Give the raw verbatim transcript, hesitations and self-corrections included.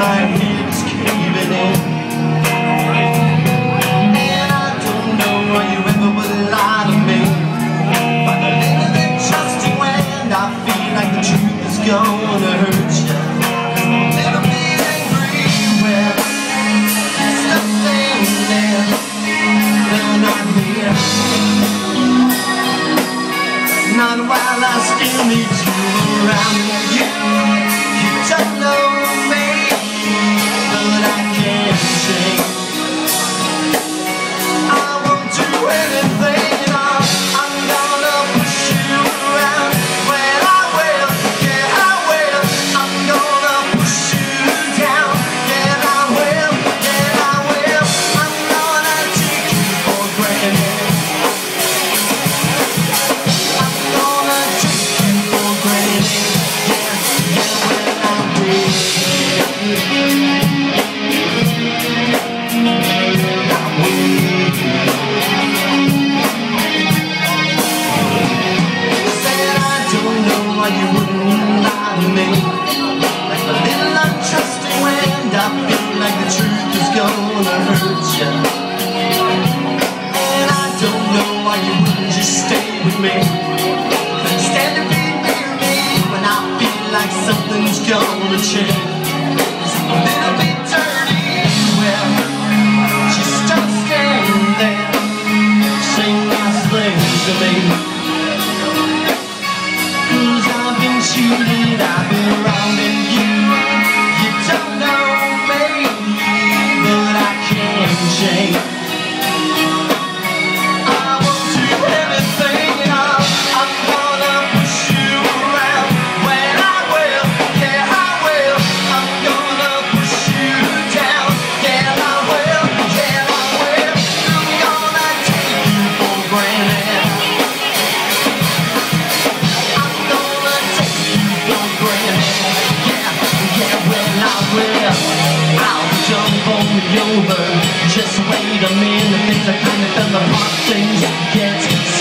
my head's caving in, and I don't know why you ever would lie to me. But a little bit trusting when I feel like the truth is gonna hurt you. A little bit angry when stuff ain't there, well, not here. Not while I still need you around. You, you don't know me, but I can't change. I won't do anything at all. I'm gonna push you around. Well, I will, yeah, I will. I'm gonna push you down. Yeah, I will, yeah, I will. I'm gonna take you for granted. You wouldn't lie to me, like a little untrusting wind. I feel like the truth is gonna hurt you, and I don't know why you wouldn't just stay with me. Couldn't stand to be near me when I feel like something's gonna change. A little bit dirty, well, just stop standing there, say nice things to me. Cheated, I've been wrong and you, you don't know me, but I can't change. I won't do anything at all. I'm gonna push you around. Well, I will, yeah, I will. I'm gonna push you down. Yeah, I will, yeah, I will. I'm gonna take you for granted. I'll jump on you over. Just wait a minute, things are kinda fell apart. Things get